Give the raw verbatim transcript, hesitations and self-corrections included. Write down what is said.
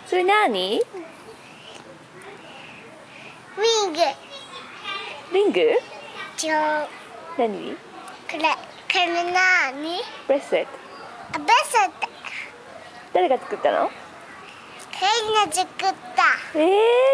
それなに？ リング。 リング？ 違う。 何？ これ、これなに？ ブレスレット。 あ、ベスト。 誰が作ったの？ ケイナ作った。 えー